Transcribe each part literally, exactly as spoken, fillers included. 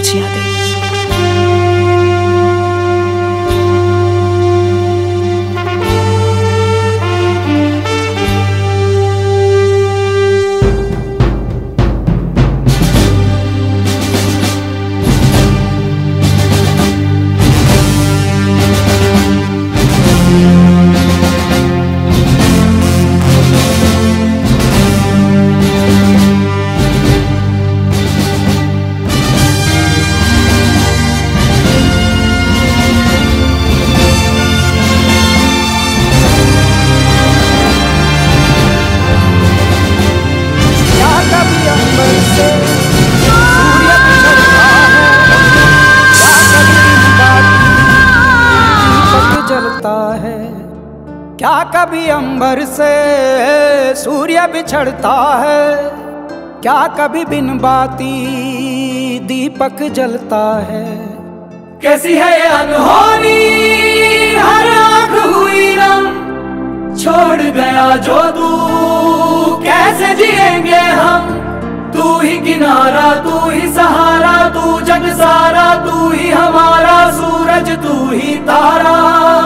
कुछ यादें। क्या कभी अंबर से सूर्य बिछड़ता है, क्या कभी बिन बाती दीपक जलता है। कैसी है ये अनहोनी हर आँख हुई नम, छोड़ गया जो तू कैसे जिएंगे हम। तू ही किनारा तू ही सहारा, तू जग सारा तू ही हमारा सूरज तू ही तारा।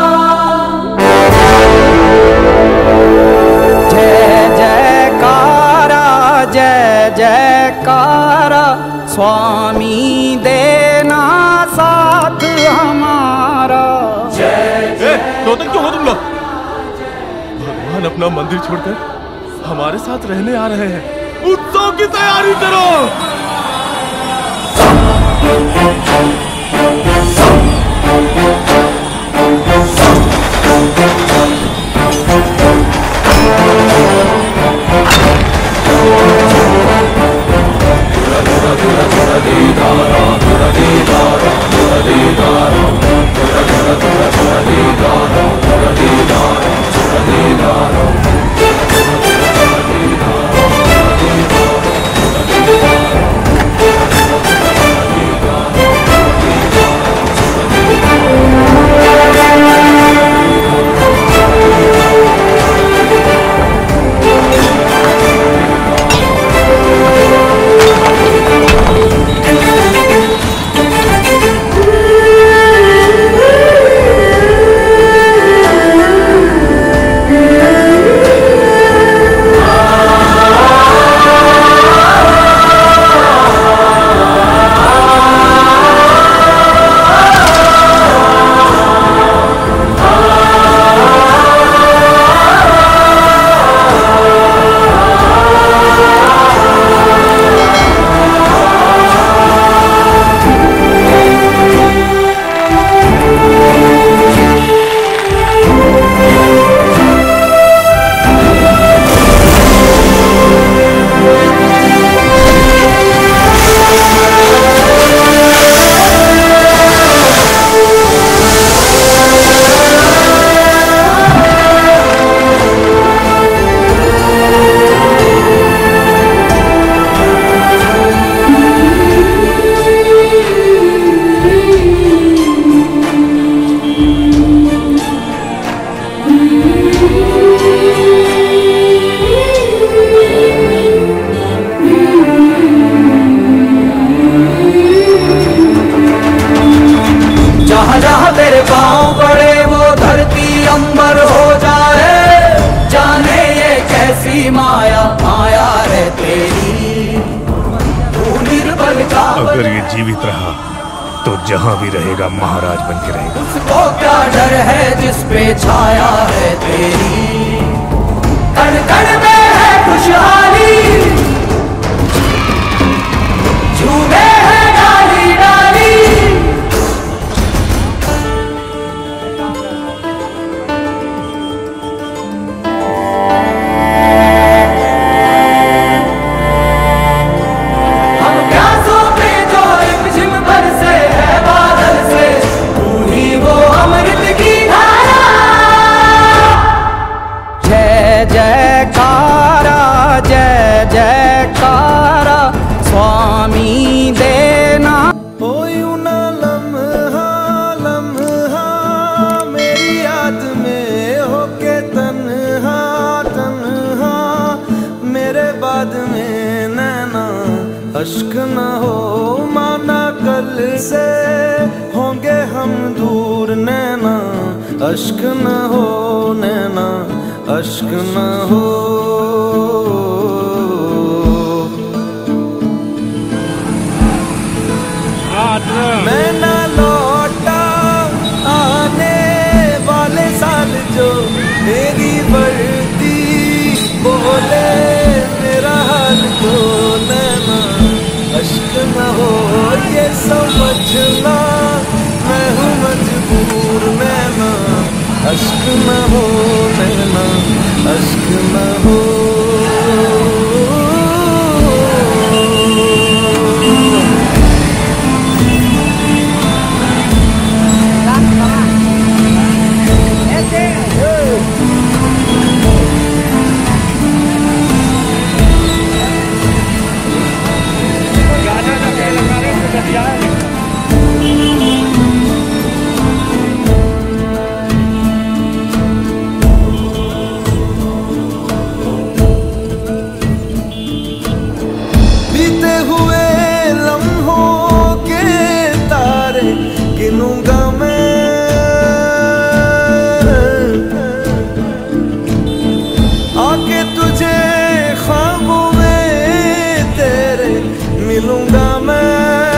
जय जयकारा जय जयकारा, स्वामी देना साथ हमारा। जय जय। रोतक क्यों हो तुम लोग? भगवान अपना मंदिर छोड़कर हमारे साथ रहने आ रहे हैं। उत्सव की तैयारी करो। अगर ये जीवित रहा तो जहां भी रहेगा महाराज बन के रहेगा। उसको क्या डर है जिस पे छाया है तेरी, कण कण में है खुशहाली, झूमे है डाली डाली। जयकारा जय जयकारा, स्वामी देना। ओ यूं ना लम्हा लम्हा मेरी याद में होके तन्हा तन्हा, मेरे बाद में नैना अश्क न हो माना कल से होंगे हम दूर नैना अश्क न हो, नैना अश्क न हो। मैं ना लौटा आने वाले साल जो मेरी वर्दी बोले मेरा हाल तो नैना अश्क न हो। ये समझना मैं हूँ मजबूर नैना अश्क न हो, नैना अश्क न हो। बीते हुए लम्हों के तारे गिनूंगा मैं, आके तुझे ख्वाबों में तेरे मिलूंगा मैं।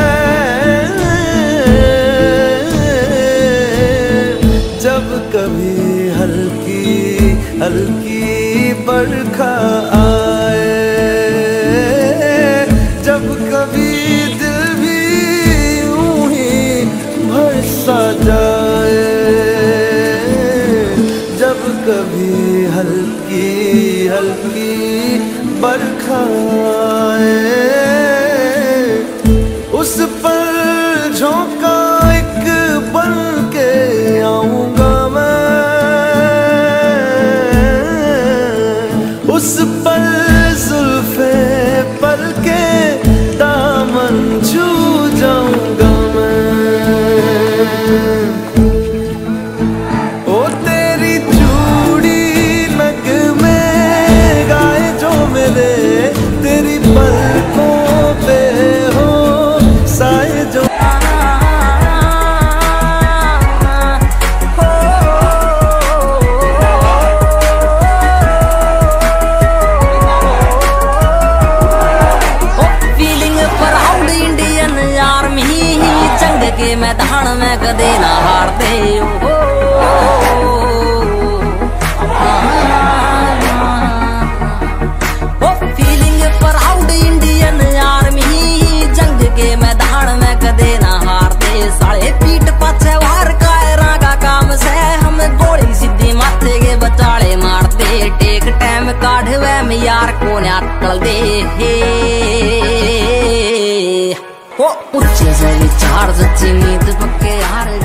जब कभी हल्की हल्की बरखा आए, जब कभी दिल भी यूं ही भरसा जाए, जब कभी हल्की हल्की बरखा आए, उस पर झोंका एक बन के आऊंगा मैं। उस पर जुल्फे पर के दामन छू जाऊंगा मैं। ओ तेरी चूड़ी नग में गाए जो मेरे, तेरी पलकों पे हो साए जो। के मैदान में कदे ना हारते हो। Oh feeling proud Indian army, जंग के मैदान में कदे ना हारते। साले पीठ पाछे वार कायरा का काम से हम गोली सीधी माथे के बचाले मारते। टेक टाइम काढ़वे में यार को अटल दे ऊंचे से विचार सच्ची नींद पक्के यार